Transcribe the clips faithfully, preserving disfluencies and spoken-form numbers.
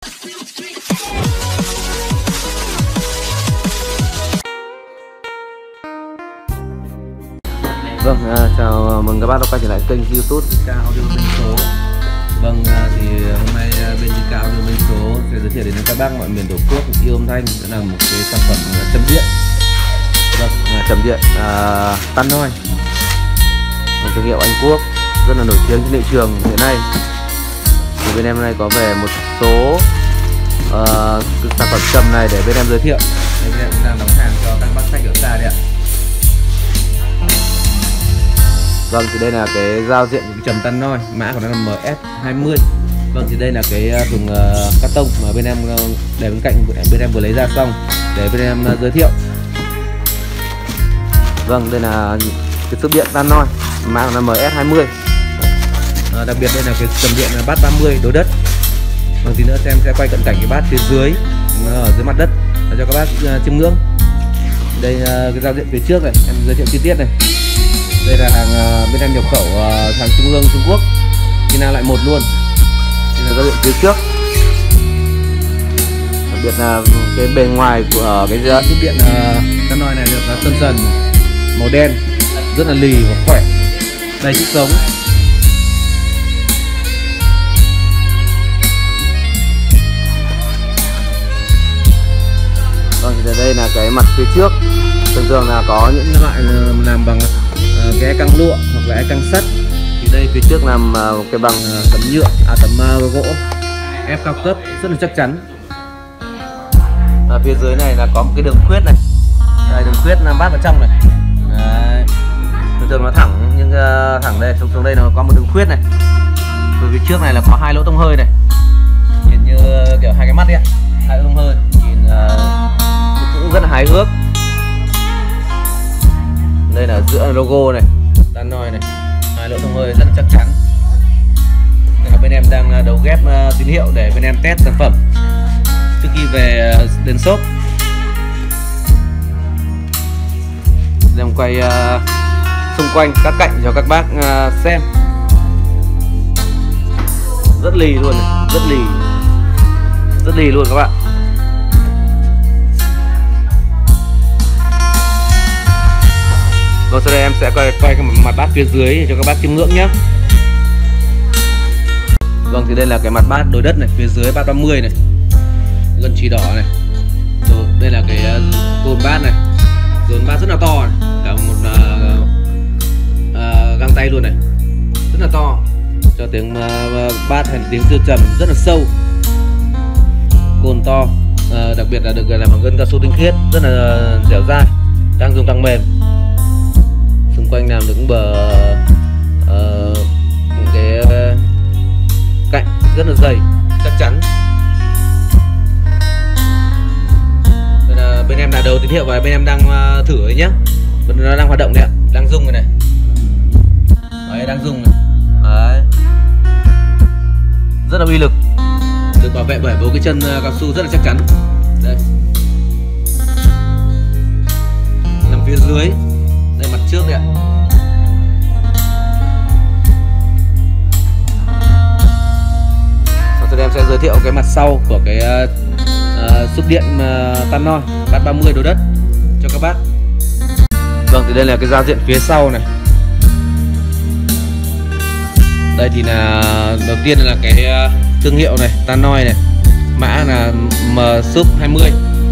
Vâng, à, chào mừng các bác đã quay trở lại kênh YouTube Cao Audio Bên Số. Vâng, à, thì hôm nay bên Cao Audio Bên Số sẽ giới thiệu đến các bác mọi miền Tổ quốc yêu âm thanh. Đó là một cái sản phẩm châm điện. Vâng, à, châm điện à, Tan Noi, một thương hiệu Anh Quốc rất là nổi tiếng trên thị trường hiện nay. Thì bên em hôm nay có về một số uh, sản phẩm châm này để bên em giới thiệu. Đây, bên em cũng đang đóng hàng cho các bác khách ở xa đấy ạ. Vâng, thì đây là cái giao diện của trầm Tan Noi, mã của nó là M S hai mươi. Vâng, thì đây là cái thùng uh, cắt tông mà bên em uh, để bên cạnh bên em vừa lấy ra xong để bên em uh, giới thiệu. Vâng, đây là cái sức điện Tan Noi, mã của nó M S hai mươi. À, đặc biệt đây là cái trầm điện là bát ba mươi đối đất. Vâng, tí nữa em sẽ quay cận cảnh cái bát phía dưới ở dưới mặt đất để cho các bác uh, chiêm ngưỡng. Đây uh, cái giao diện phía trước này, em giới thiệu chi tiết này. Đây là hàng uh, bên em nhập khẩu uh, hàng Trung ương Trung Quốc, khi nào lại một luôn. Đây là giao diện phía trước. Đặc biệt là cái bề ngoài của uh, cái chiếc điện uh, Tan Noi này được uh, sơn dần màu đen, rất là lì và khỏe, đầy sức sống. Vâng, thì đây là cái mặt phía trước, thường thường là có những loại làm bằng uh, cái căng lụa hoặc là căng sắt. Thì đây phía trước làm uh, cái bằng uh, tấm nhựa, à tấm uh, gỗ ép cao cấp, rất là chắc chắn. Và phía dưới này là có một cái đường khuyết này, đây đường khuyết làm bát vào trong này. Đấy. Thường thường nó thẳng nhưng uh, thẳng đây, xuống xuống đây nó có một đường khuyết này. Rồi phía trước này là có hai lỗ thông hơi này, nhìn như uh, kiểu hai cái mắt đấy ạ, hai lỗ thông hơi, nhìn uh, cũng rất là hài hước. Đây là giữa logo này, Tan Noi này, hai lỗ thông hơi rất là chắc chắn. Đây là bên em đang đầu ghép uh, tín hiệu để bên em test sản phẩm trước khi về uh, đến shop. Em quay uh, xung quanh các cạnh cho các bác uh, xem. Rất lì luôn này, rất lì, rất lì luôn các bạn. Rồi sau đây em sẽ quay, quay cái mặt bát phía dưới cho các bác chiêm ngưỡng nhé. Vâng, thì đây là cái mặt bát đối đất này, phía dưới bát ba mươi này, gân chỉ đỏ này. Rồi đây là cái uh, cồn bát này, cồn bát rất là to này, cả một uh, uh, găng tay luôn này, rất là to, cho tiếng uh, bát hay tiếng siêu trầm rất là sâu, cồn to, uh, đặc biệt là được làm bằng gân cao su tinh khiết, rất là dẻo dai, càng dùng càng mềm. Xung quanh làm được bờ uh, những cái uh, cạnh rất là dày, chắc chắn. Đây là bên em là đầu tín hiệu và bên em đang uh, thử ấy nhá. Bên nó đang hoạt động đấy ạ, đang rung rồi này. Đấy, đang rung này. Đấy. Rất là uy lực, được bảo vệ bởi bốn cái chân uh, cao su rất là chắc chắn. Đây. Nằm phía dưới. Đây mặt trước đấy ạ. Sau đây em sẽ giới thiệu cái mặt sau của cái uh, uh, xúc điện uh, Tan Noi bát ba mươi đối đất cho các bác. Vâng, thì đây là cái giao diện phía sau này. Đây thì là đầu tiên là cái uh, thương hiệu này, Tan Noi này, mã là M S hai mươi.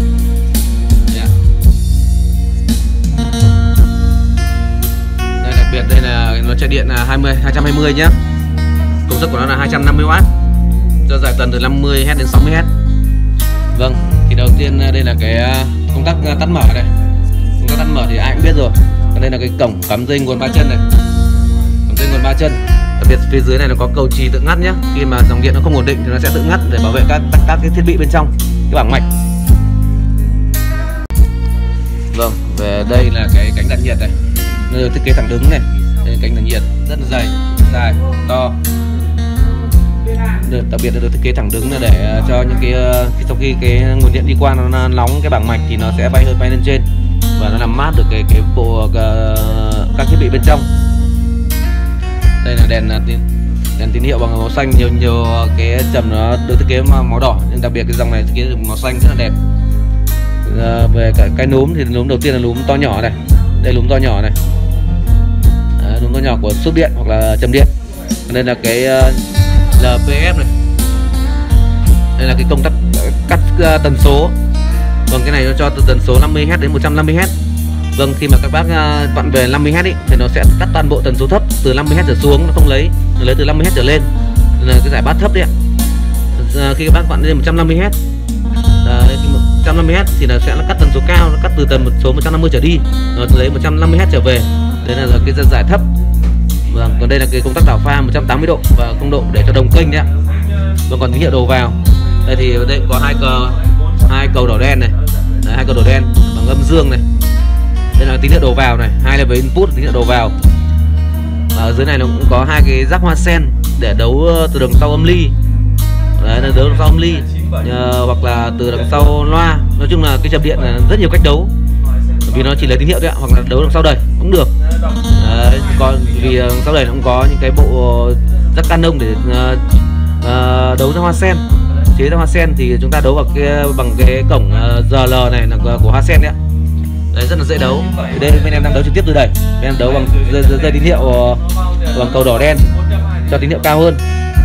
Đây là nó chạy điện là hai mươi hai trăm hai mươi nhé. Công suất của nó là hai trăm năm mươi oát, cho giải tần từ năm mươi héc đến sáu mươi héc. Vâng, thì đầu tiên đây là cái công tắc tắt mở này. Công tắc tắt mở thì ai cũng biết rồi. Còn đây là cái cổng cắm dây nguồn ba chân này. Cắm dây nguồn ba chân. Đặc biệt phía dưới này nó có cầu trì tự ngắt nhé. Khi mà dòng điện nó không ổn định thì nó sẽ tự ngắt để bảo vệ các các cái thiết bị bên trong, cái bảng mạch. Vâng, về đây là cái cánh đặt nhiệt này. Nó được thiết kế thẳng đứng này, đây cánh đặt nhiệt rất là dày, dài, to. Được, đặc biệt là được thiết kế thẳng đứng là để cho những cái sau khi cái nguồn điện đi qua nó nóng cái bảng mạch thì nó sẽ bay hơi bay lên trên và nó làm mát được cái cái bộ các thiết bị bên trong. Đây là đèn Đèn tín hiệu bằng màu xanh, nhiều nhiều cái trầm nó được thiết kế màu đỏ, nhưng đặc biệt cái dòng này thiết kế màu xanh rất là đẹp. À, về cái, cái núm thì núm đầu tiên là núm to nhỏ này, đây núm to nhỏ này, à, núm to nhỏ của sốt điện hoặc là trầm điện. Đây là cái uh, lờ pê ép này, đây là cái công tắc cắt uh, tần số. Vâng, cái này nó cho từ tần số năm mươi héc đến một trăm năm mươi héc. Vâng, khi mà các bác uh, vặn về năm mươi héc ý, thì nó sẽ cắt toàn bộ tần số thấp, từ năm mươi héc trở xuống nó không lấy, nó lấy từ năm mươi héc trở lên. Đây là cái giải bass thấp đấy ạ. Uh, khi các bác vặn lên một trăm năm mươi héc, uh, một trăm năm mươi héc thì nó sẽ cắt tần số cao, nó cắt từ tần một số một trăm năm mươi trở đi, nó lấy một trăm năm mươi héc trở về. Đây là cái giải thấp. Vâng, còn đây là cái công tắc đảo pha một trăm tám mươi độ và không độ để cho đồng kênh đấy ạ. Vâng, còn tín hiệu đầu vào. Đây thì đây có hai cầu hai cầu đỏ đen này. Đấy, hai cầu đỏ đen bằng âm dương này. Đây là tín hiệu đầu vào này, hai level input tín hiệu đầu vào. Và ở dưới này nó cũng có hai cái rắc hoa sen để đấu từ đằng sau âm ly. Đấy, là đấu đằng sau âm ly uh, hoặc là từ đằng sau loa. Nói chung là cái chập điện là rất nhiều cách đấu, vì nó chỉ lấy tín hiệu thôi ạ, hoặc là đấu đằng sau đầy cũng được. Đấy, còn vì đằng sau đầy nó cũng có những cái bộ rắc canon để uh, uh, đấu ra hoa sen, chế ra hoa sen thì chúng ta đấu vào cái bằng cái cổng uh, giê lờ này là của hoa sen đấy ạ. Đấy, rất là dễ đấu. Thì đây bên em đang đấu trực tiếp từ đây, bên em đấu bằng dây, dây, dây tín hiệu uh, bằng cầu đỏ đen cho tín hiệu cao hơn.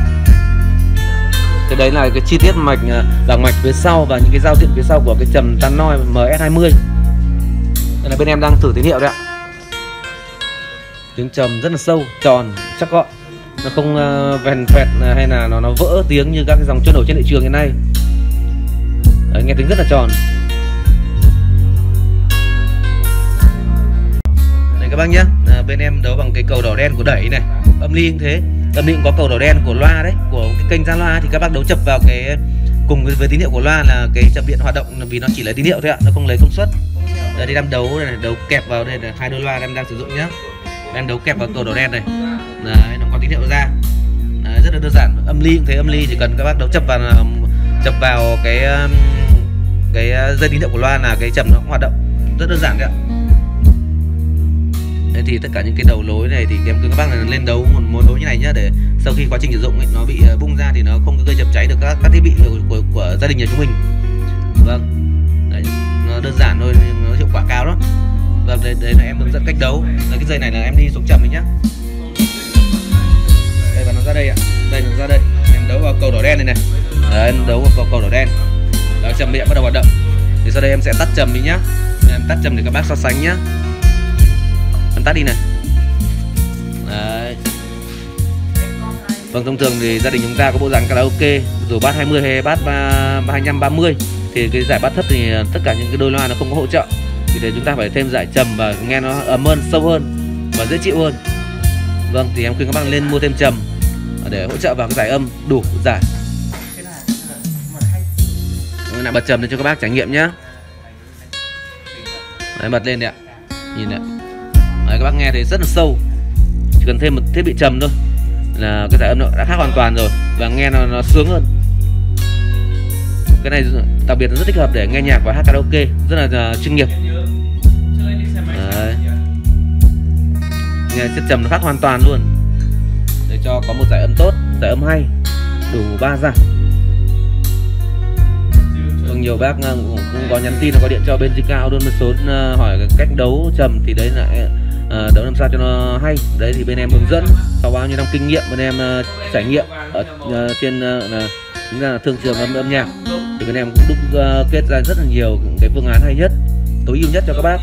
Cái đấy là cái chi tiết mạch bảng mạch phía sau và những cái giao diện phía sau của cái trầm Tannoy M S hai mươi. Đây là bên em đang thử tín hiệu đấy ạ. Tiếng trầm rất là sâu, tròn, chắc gọn, nó không uh, vèn phẹt hay là nó nó vỡ tiếng như các cái dòng trôi nổi trên thị trường hiện nay. Đấy, nghe tiếng rất là tròn. Đây các bác nhé, à, bên em đấu bằng cái cầu đỏ đen của đẩy này, âm ly cũng thế. Âm ly cũng có cầu đỏ đen của loa đấy, của cái kênh ra loa thì các bác đấu chập vào cái cùng với, với tín hiệu của loa là cái chập điện hoạt động, vì nó chỉ lấy tín hiệu thôi ạ, nó không lấy công suất. Đây thì đang đấu đây này, đấu kẹp vào đây là hai đôi loa em đang sử dụng nhá. Đang đấu kẹp vào cầu đỏ đen này. Đấy, nó có tín hiệu ra. Đấy, rất là đơn giản. Âm ly cũng thế, âm ly chỉ cần các bác đấu chập vào chập vào cái cái dây tín hiệu của loa là cái chập nó cũng hoạt động. Rất đơn giản đấy ạ. Đây thì tất cả những cái đầu lối này thì em cứ các bác là lên đấu một món đấu như này nhá, để sau khi quá trình sử dụng ấy, nó bị bung ra thì nó không có gây chập cháy được các, các thiết bị của, của, của gia đình nhà chúng mình. Vâng, đấy, nó đơn giản thôi nhưng nó hiệu quả cao lắm. Vâng, đấy, đấy là em hướng dẫn cách đấu. Đấy, cái dây này là em đi xuống trầm đấy nhá. Đây và nó ra đây ạ. Đây nó ra đây. Em đấu vào cầu đỏ đen này này. Đấy, em đấu vào cầu, cầu đỏ đen. Đó, trầm điện bắt đầu hoạt động. Thì sau đây em sẽ tắt trầm đi nhá. Em tắt trầm để các bác so sánh nhá. Em tắt đi này. Đấy. Vâng, thông thường thì gia đình chúng ta có bộ dàn karaoke dù bass hai mươi hay bass hai mươi lăm ba mươi thì cái giải bass thấp thì tất cả những cái đôi loa nó không có hỗ trợ. Vì thế chúng ta phải thêm giải trầm và nghe nó ấm hơn, sâu hơn và dễ chịu hơn. Vâng, thì em khuyên các bác lên mua thêm trầm để hỗ trợ vào cái giải âm đủ giải. Tôi lại bật trầm lên cho các bác trải nghiệm nhá. Đấy, bật lên đấy ạ. Nhìn ạ. Đấy, các bác nghe thấy rất là sâu. Chỉ cần thêm một thiết bị trầm thôi là cái giải âm nó đã khác hoàn toàn rồi và nghe nó, nó sướng hơn. Cái này đặc biệt nó rất thích hợp để nghe nhạc và hát karaoke, rất là uh, chuyên nghiệp. Đấy. Nghe chất trầm nó khác hoàn toàn luôn, để cho có một giải âm tốt, giải âm hay, đủ ba dàn. Vâng, nhiều bác cũng, cũng có nhắn tin, có điện cho bên Cao luôn một số uh, hỏi cái cách đấu trầm thì đấy là uh, đấu làm sao cho nó hay. Đấy thì bên em hướng dẫn sau bao nhiêu năm kinh nghiệm, bên em uh, trải nghiệm ở uh, trên uh, là chính là thương trường âm âm nhạc thì bên em cũng đúc uh, kết ra rất là nhiều cái phương án hay nhất, tối ưu nhất cho các bác.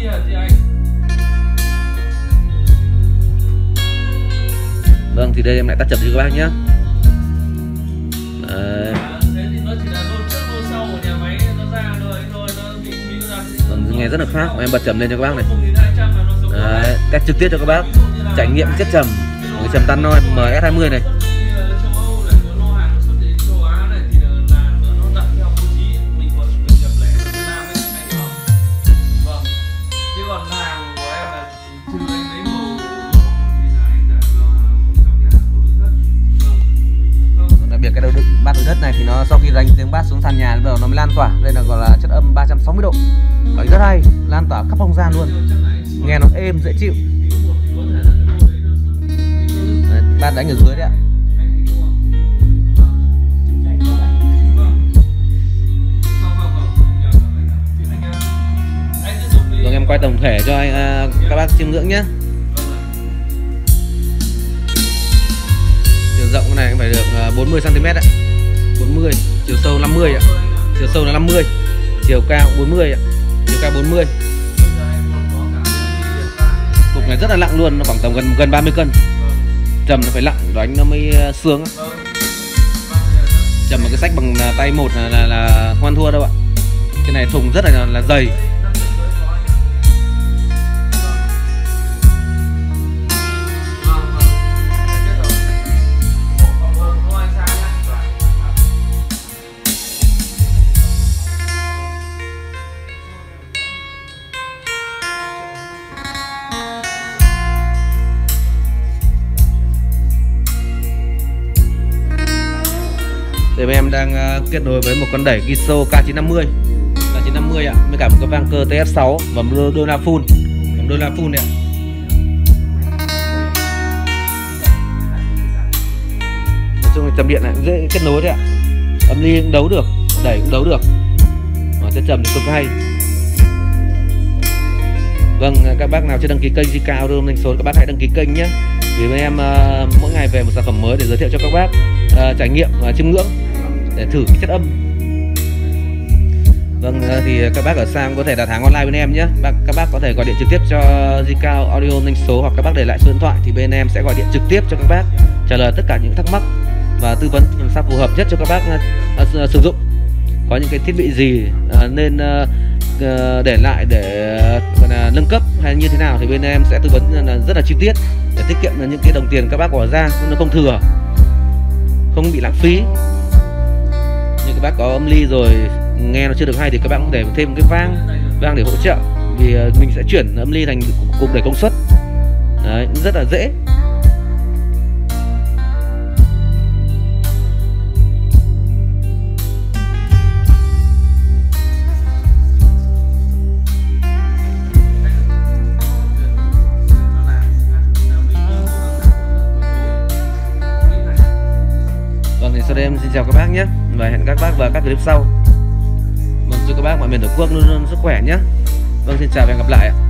Vâng, thì đây em lại tắt trầm cho các bác nhé. Đấy. Vâng, nghe rất là khác, em bật trầm lên cho các bác này. Đấy, cách trực tiếp cho các bác trải nghiệm chất trầm của cái trầm Tannoy M S hai mươi này. Cái đầu bát đối đất này thì nó sau khi đánh tiếng bass xuống sàn nhà bắt đầu nó mới lan tỏa. Đây là gọi là chất âm ba trăm sáu mươi độ, nói rất hay, lan tỏa khắp không gian luôn, nghe nó êm dễ chịu. Đấy, bass đánh ở dưới đấy ạ. quay tổng thể cho anh uh, các bác chiêm ngưỡng nhé. Chiều rộng này phải được uh, bốn mươi xăng ti mét đấy, bốn mươi, chiều sâu năm mươi ạ. Chiều sâu là năm mươi, chiều cao bốn mươi ạ. Chiều cao bốn mươi. Cục này rất là nặng luôn, nó khoảng tầm gần gần ba mươi cân. Trầm nó phải nặng đánh nó mới uh, sướng. Trầm một cái sách bằng tay một là là, là không ăn thua đâu ạ. Cái này thùng rất là là dày. Để em đang uh, kết nối với một con đẩy Giso K chín năm mươi K chín năm mươi ạ, với cả một cái vang cơ T F sáu và một đô la full, một đô la full đấy ạ. Nói chung là trầm điện này dễ kết nối đấy ạ, âm ly cũng đấu được, đẩy cũng đấu được, mà sẽ trầm thì cực hay. Vâng, các bác nào chưa đăng ký kênh gi ca Audio Ninh Số, các bác hãy đăng ký kênh nhé. Vì bên em uh, mỗi ngày về một sản phẩm mới để giới thiệu cho các bác uh, trải nghiệm và uh, chiêm ngưỡng để thử cái chất âm. Vâng, uh, thì các bác ở xa có thể đặt hàng online bên em nhé. Bác, các bác có thể gọi điện trực tiếp cho gi ca Audio Ninh Số, hoặc các bác để lại số điện thoại thì bên em sẽ gọi điện trực tiếp cho các bác, trả lời tất cả những thắc mắc và tư vấn làm sao phù hợp nhất cho các bác uh, uh, sử dụng. Có những cái thiết bị gì uh, nên uh, uh, để lại để uh, là nâng cấp hay như thế nào thì bên em sẽ tư vấn uh, rất là chi tiết để tiết kiệm những cái đồng tiền các bác bỏ ra nó không thừa, không bị lãng phí. Như các bác có âm ly rồi nghe nó chưa được hay thì các bác cũng để thêm cái vang vang để hỗ trợ, vì mình sẽ chuyển âm ly thành cục đẩy công suất. Đấy, rất là dễ. Sau đây em xin chào các bác nhé, và hẹn các bác vào các clip sau. Vâng, chúc các bác mọi miền tổ quốc luôn luôn sức khỏe nhé. Vâng, xin chào và hẹn gặp lại ạ.